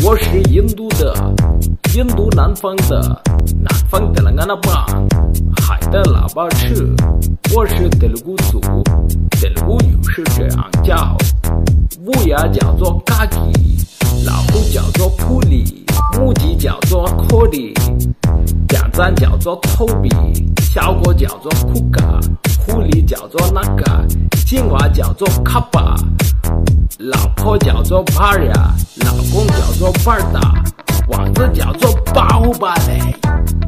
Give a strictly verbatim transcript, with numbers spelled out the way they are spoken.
我是印度的，印度南方的，南方的那个巴，海的喇叭是，我是德鲁古族，德鲁语是这样叫，乌鸦叫做嘎叽，老虎叫做扑里，母鸡叫做科里，羊獾叫做头比，小狗叫做库嘎，狐狸叫做那个，青蛙叫做卡巴，老婆叫做巴呀，老公叫做巴达，王子叫做巴乌巴嘞。